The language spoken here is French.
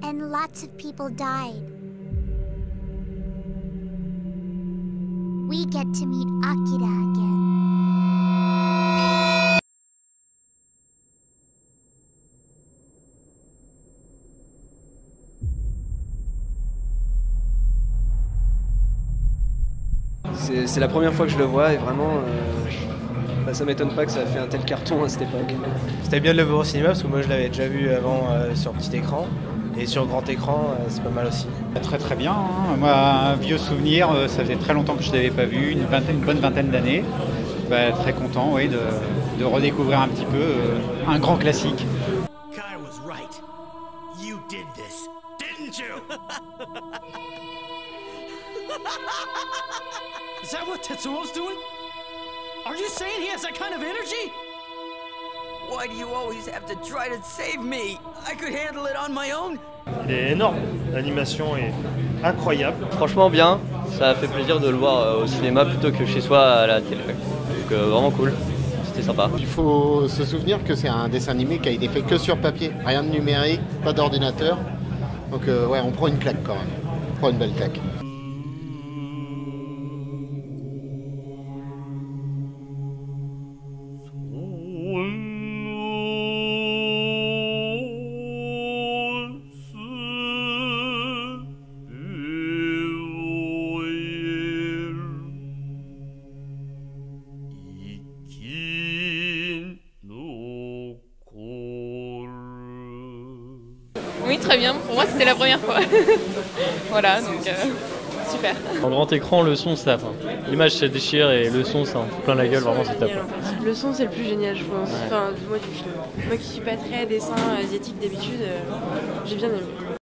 and lots of people died. We get to meet Akira again. C'est la première fois que je le vois et vraiment, ça m'étonne pas que ça a fait un tel carton à cette époque. C'était bien de le voir au cinéma parce que moi je l'avais déjà vu avant sur petit écran et sur grand écran c'est pas mal aussi. Très très bien, hein. Moi un vieux souvenir, ça faisait très longtemps que je ne l'avais pas vu, une bonne vingtaine d'années. Très content oui, de redécouvrir un petit peu un grand classique. Kai was right. You did this, didn't you? Is that what Tetsuo's doing? Are you saying he has that kind of energy? Why do you always have to try to save me? I could handle it on my own. Il est énorme, l'animation est incroyable. Franchement bien, ça a fait plaisir de le voir au cinéma plutôt que chez soi à la télé. Donc vraiment cool, c'était sympa. Il faut se souvenir que c'est un dessin animé qui a été fait que sur papier, rien de numérique, pas d'ordinateur. Donc ouais, on prend une claque quand même, on prend une belle claque. Oui, très bien. Pour moi, c'était la première fois. Voilà, donc super. En grand écran, le son, ça, l'image se déchire et le son, ça en fout plein la gueule, vraiment, c'est top. Le son, c'est le plus génial, je pense. Enfin, moi, du film. Moi qui suis pas très dessin asiatique d'habitude, j'ai bien aimé.